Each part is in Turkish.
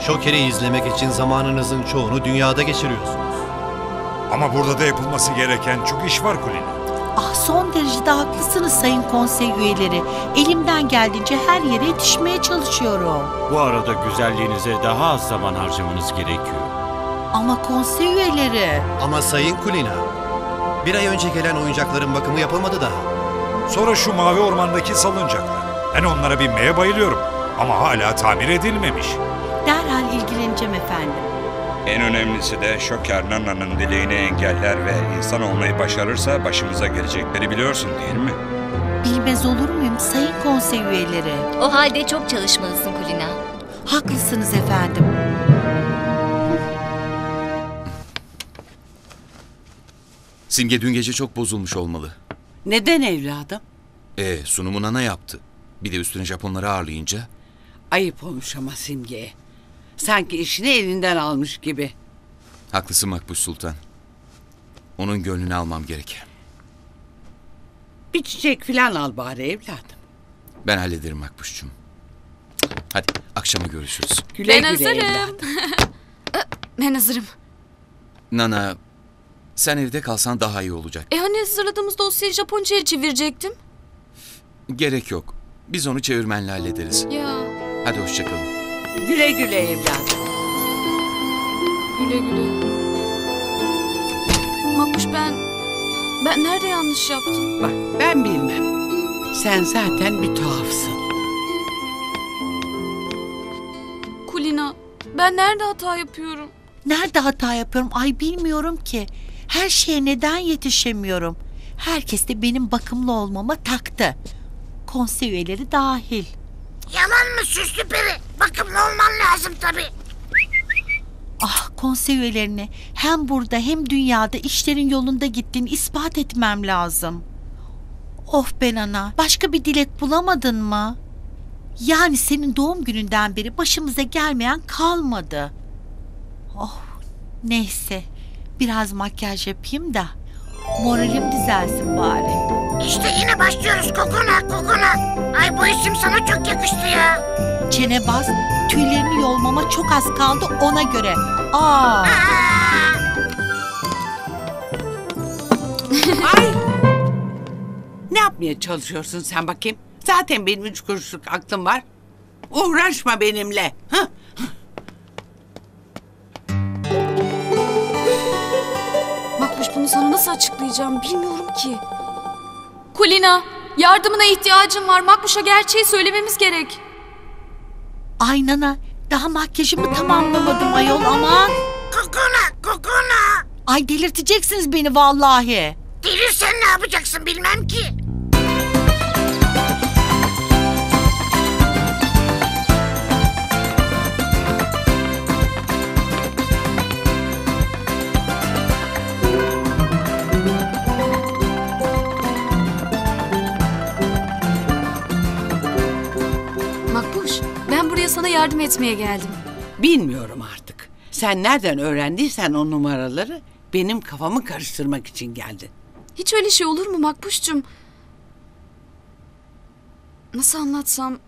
Şoker'i izlemek için zamanınızın çoğunu dünyada geçiriyorsunuz. Ama burada da yapılması gereken çok iş var Kulina. Ah, son derecede haklısınız sayın konsey üyeleri. Elimden geldiğince her yere yetişmeye çalışıyorum. Bu arada güzelliğinize daha az zaman harcamanız gerekiyor. Ama konsey üyeleri... Ama Sayın Kulina, bir ay önce gelen oyuncakların bakımı yapılmadı daha. Sonra şu mavi ormandaki salıncaklar. Ben onlara binmeye bayılıyorum. Ama hala tamir edilmemiş. Derhal ilgileneceğim efendim. En önemlisi de Şoker Nana'nın dileğini engeller ve insan olmayı başarırsa başımıza gelecekleri biliyorsun değil mi? Bilmez olur muyum sayın konsey üyeleri? O halde çok çalışmalısın Kulina. Haklısınız efendim. Simge dün gece çok bozulmuş olmalı. Neden evladım? Sunumu Nana yaptı. Bir de üstüne Japonları ağırlayınca. Ayıp olmuş ama Simge'ye. Sanki işini elinden almış gibi. Haklısın Makbuş Sultan. Onun gönlünü almam gerek. Bir çiçek falan al bari evladım. Ben hallederim Makbuş'cum. Hadi akşama görüşürüz. Güle Ben güle hazırım. evladım. Ben hazırım. Nana, sen evde kalsan daha iyi olacak. Hani hazırladığımız dosyayı Japonca'ya çevirecektim? Gerek yok. Biz onu çevirmenle hallederiz. Ya Hadi hoşçakalın. Güle güle evladım. güle güle. Makbuş ben nerede yanlış yaptım? Bak ben bilmem. Sen zaten bir tuhafsın. Kulina, ben nerede hata yapıyorum? Nerede hata yapıyorum? Ay bilmiyorum ki. Her şeye neden yetişemiyorum? Herkes de benim bakımlı olmama taktı. Konsey üyeleri dahil. Yalan mı süslü peri? Bakımlı olman lazım tabii. Ah, konsey üyelerine hem burada hem dünyada işlerin yolunda gittiğini ispat etmem lazım. Of be Nana, başka bir dilek bulamadın mı? Yani senin doğum gününden beri başımıza gelmeyen kalmadı. Oh, neyse, biraz makyaj yapayım da moralim düzelsin bari. İşte yine başlıyoruz kokona. Ay bu isim sana çok yakıştı ya. Çenebaz, tüylerini yolmama çok az kaldı ona göre. Aa. Ay! Ne yapmaya çalışıyorsun sen bakayım? Zaten benim 3 kuruşluk aklım var. Uğraşma benimle. Hah. Makbuş bunu sana nasıl açıklayacağım bilmiyorum ki. Kulina, yardımına ihtiyacım var. Makbuş'a gerçeği söylememiz gerek. Ay Nana, daha makyajımı tamamlamadım ayol, aman. Kokona. Ay delirteceksiniz beni vallahi. Delirsen ne yapacaksın bilmem ki. Makbuş, ben buraya sana yardım etmeye geldim. Bilmiyorum artık. Sen nereden öğrendiysen o numaraları benim kafamı karıştırmak için geldin. Hiç öyle şey olur mu Makbuş'cum? Nasıl anlatsam?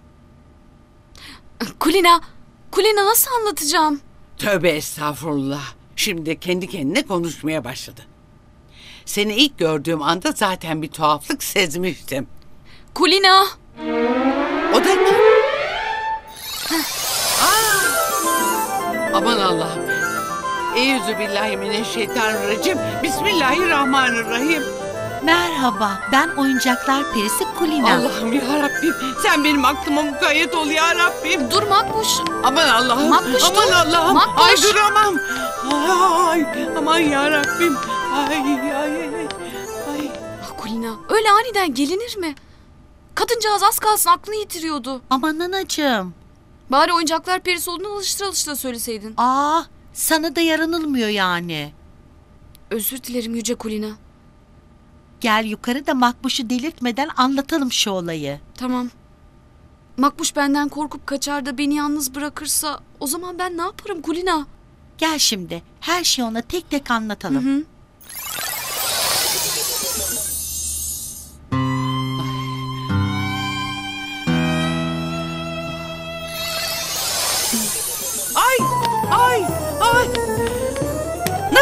Kulina nasıl anlatacağım? Tövbe estağfurullah. Şimdi kendi kendine konuşmaya başladı. Seni ilk gördüğüm anda zaten bir tuhaflık sezmiştim. Kulina! O da kim? Aman Allah'ım. Eyyüzübillahimineşşeytanirracim. Bismillahirrahmanirrahim. Merhaba, ben oyuncaklar perisi Kulina. Allah'ım ya Rabbim. Sen benim aklıma mukayyet ol ya Rabbim. Dur Makbuş! Aman Allah'ım. Makbuş, aman dur. Allah'ım. Makbuş. Ay duramam. Ay aman ya Rabbim. Ay. Ah Kulina, öyle aniden gelinir mi? Kadıncağız az kalsın aklını yitiriyordu. Aman Nanacığım. Bari oyuncaklar perisi olduğunu alıştıra söyleseydin. Aa, sana da yaranılmıyor yani. Özür dilerim Yüce Kulina. Gel yukarı da Makbuş'u delirtmeden anlatalım şu olayı. Tamam. Makbuş benden korkup kaçar da beni yalnız bırakırsa o zaman ben ne yaparım Kulina? Gel şimdi, her şeyi ona tek tek anlatalım. Hı.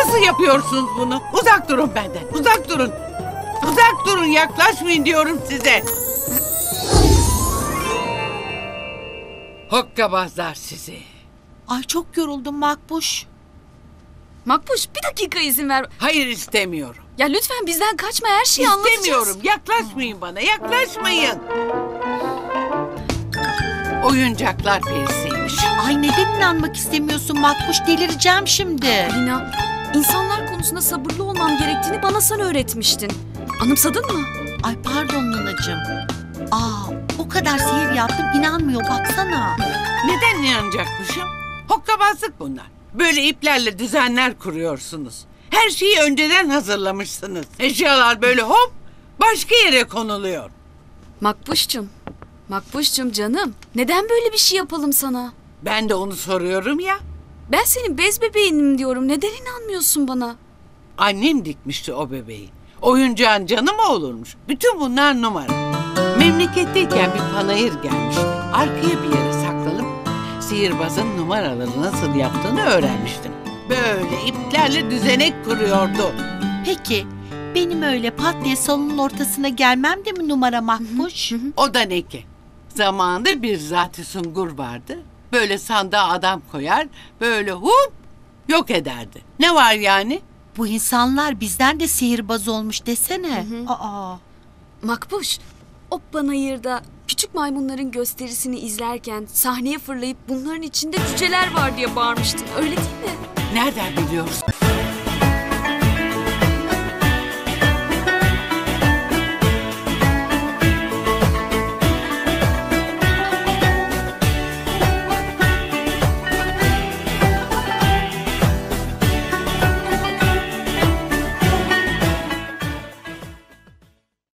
Nasıl yapıyorsunuz bunu? Uzak durun benden. Uzak durun. Uzak durun, yaklaşmayın diyorum size. Hokkabazlar sizi. Ay çok yoruldum Makbuş. Makbuş bir dakika izin ver. Hayır, istemiyorum. Ya lütfen bizden kaçma, her şeyi anlatacağız. İstemiyorum. Yaklaşmayın bana. Yaklaşmayın. Oyuncaklar perisiymiş. Ay neden inanmak istemiyorsun Makbuş? Delireceğim şimdi. Kulina, insanlar konusunda sabırlı olmam gerektiğini bana sen öğretmiştin. Anımsadın mı? Ay pardon nanacığım. O kadar sihir yaptım inanmıyor baksana. Neden inanacakmışım? Hokkabazlık bunlar. Böyle iplerle düzenler kuruyorsunuz. Her şeyi önceden hazırlamışsınız. Eşyalar böyle hop başka yere konuluyor. Makbuş'cum canım. Neden böyle bir şey yapalım sana? Ben de onu soruyorum ya. Ben senin bez bebeğinim diyorum. Neden inanmıyorsun bana? Annem dikmişti o bebeği. Oyuncağın canı mı olurmuş? Bütün bunlar numara. Memleketteyken bir panayır gelmişti. Arkaya bir yere saklanıp sihirbazın numaraları nasıl yaptığını öğrenmiştim. Böyle iplerle düzenek kuruyordu. Peki benim öyle pat diye salonun ortasına gelmem de mi numara Makbuş? O da ne ki? Zamanında bir Zat-ı Sungur vardı. Böyle sandığa adam koyar, böyle hop yok ederdi. Ne var yani? Bu insanlar bizden de sihirbaz olmuş desene. Makbuş, o panayırda küçük maymunların gösterisini izlerken sahneye fırlayıp bunların içinde cüceler var diye bağırmıştın. Öyle değil mi? Nereden biliyorsun?